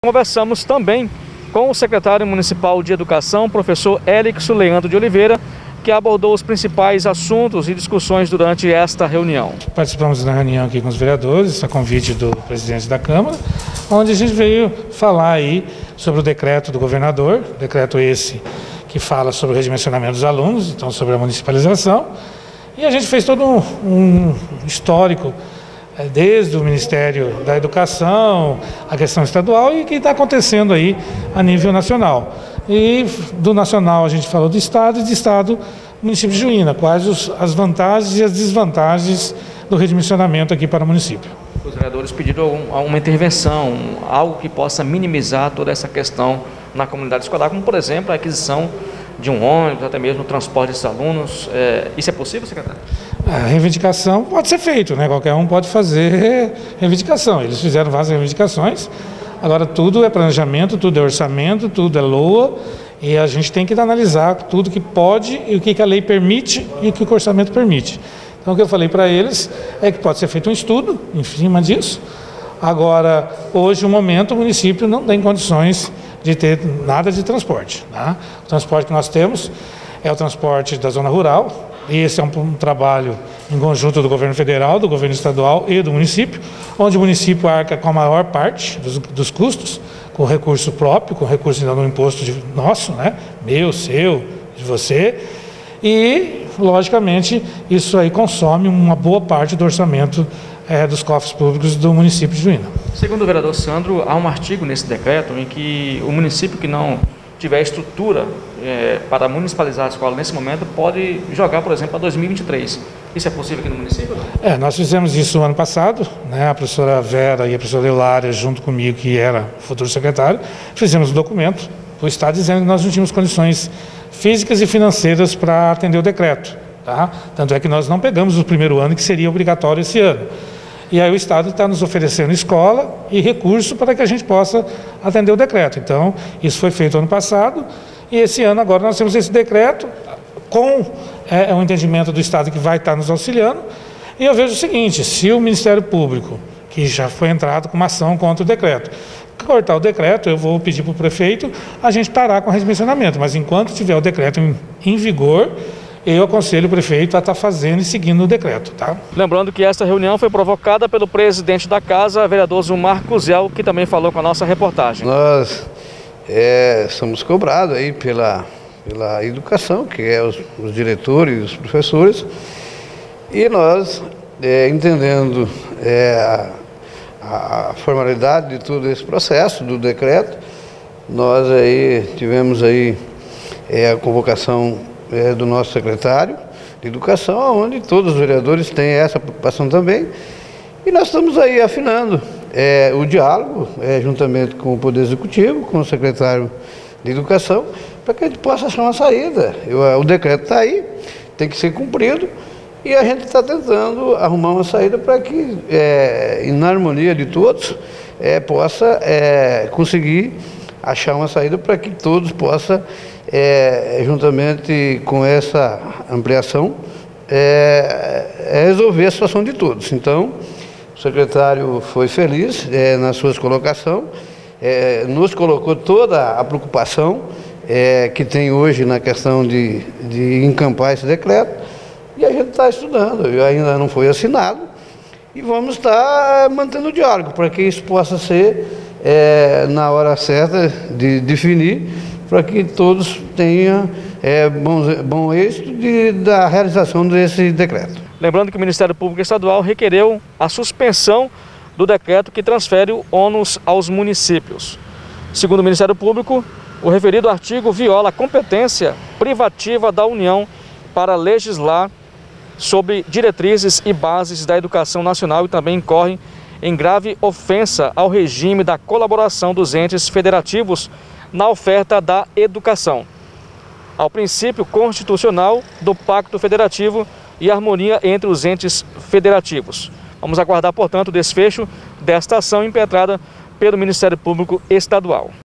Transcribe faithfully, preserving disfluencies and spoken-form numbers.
Conversamos também com o secretário municipal de Educação, professor Elixo Leandro de Oliveira, que abordou os principais assuntos e discussões durante esta reunião. Participamos da reunião aqui com os vereadores, a convite do presidente da Câmara, onde a gente veio falar aí sobre o decreto do governador, decreto esse que fala sobre o redimensionamento dos alunos, então sobre a municipalização, e a gente fez todo um, um histórico desde o Ministério da Educação, a questão estadual e o que está acontecendo aí a nível nacional. E do nacional a gente falou do estado e de estado município de Juína, quais os, as vantagens e as desvantagens do redimensionamento aqui para o município. Os vereadores pediram uma intervenção, algo que possa minimizar toda essa questão na comunidade escolar, como por exemplo a aquisição de um ônibus, até mesmo o transporte desses alunos. É, isso é possível, secretário? A reivindicação pode ser feita, né? Qualquer um pode fazer reivindicação. Eles fizeram várias reivindicações. Agora tudo é planejamento, tudo é orçamento, tudo é L O A e a gente tem que analisar tudo que pode e o que a lei permite e o que o orçamento permite. Então o que eu falei para eles é que pode ser feito um estudo em cima disso. Agora, hoje, no momento, o município não tem condições de ter nada de transporte, tá? O transporte que nós temos é o transporte da zona rural, e esse é um, um trabalho em conjunto do governo federal, do governo estadual e do município, onde o município arca com a maior parte dos, dos custos, com recurso próprio, com recurso no imposto de, nosso, né? Meu, seu, de você, e, logicamente, isso aí consome uma boa parte do orçamento É, dos cofres públicos do município de Juína. Segundo o vereador Sandro, há um artigo nesse decreto em que o município que não tiver estrutura é, para municipalizar a escola nesse momento pode jogar, por exemplo, para dois mil e vinte e três. Isso é possível aqui no município? É, nós fizemos isso no ano passado, né? A professora Vera e a professora Eulária, junto comigo, que era futuro secretário, fizemos um documento para o Estado dizendo que nós não tínhamos condições físicas e financeiras para atender o decreto. Tá? Tanto é que nós não pegamos o primeiro ano, que seria obrigatório esse ano. E aí o Estado está nos oferecendo escola e recurso para que a gente possa atender o decreto. Então, isso foi feito ano passado e esse ano agora nós temos esse decreto com é, um entendimento do Estado que vai estar nos auxiliando. E eu vejo o seguinte, se o Ministério Público, que já foi entrado com uma ação contra o decreto, cortar o decreto, eu vou pedir para o prefeito a gente parar com o redimensionamento. Mas enquanto tiver o decreto em, em vigor, eu aconselho o prefeito a estar fazendo e seguindo o decreto, tá? Lembrando que esta reunião foi provocada pelo presidente da casa, vereador Zumar Cuzel, que também falou com a nossa reportagem. Nós é, somos cobrados aí pela, pela educação, que é os, os diretores e os professores, e nós, é, entendendo é, a, a formalidade de todo esse processo do decreto, nós aí tivemos aí é, a convocação É, do nosso secretário de Educação, onde todos os vereadores têm essa preocupação também. E nós estamos aí afinando é, o diálogo, é, juntamente com o Poder Executivo, com o secretário de Educação, para que a gente possa achar uma saída. Eu, o decreto está aí, tem que ser cumprido, e a gente está tentando arrumar uma saída para que, é, na harmonia de todos, é, possa é, conseguir achar uma saída para que todos possam, é, juntamente com essa ampliação, é, é resolver a situação de todos. Então, o secretário foi feliz é, nas suas colocações, é, nos colocou toda a preocupação é, que tem hoje na questão de, de encampar esse decreto, e a gente está estudando, ainda não foi assinado, e vamos estar mantendo o diálogo para que isso possa ser É, na hora certa de definir, para que todos tenham é, bom, bom êxito de, da realização desse decreto. Lembrando que o Ministério Público Estadual requereu a suspensão do decreto que transfere o ônus aos municípios. Segundo o Ministério Público, o referido artigo viola a competência privativa da União para legislar sobre diretrizes e bases da educação nacional e também incorre em grave ofensa ao regime da colaboração dos entes federativos na oferta da educação, ao princípio constitucional do Pacto Federativo e harmonia entre os entes federativos. Vamos aguardar, portanto, o desfecho desta ação impetrada pelo Ministério Público Estadual.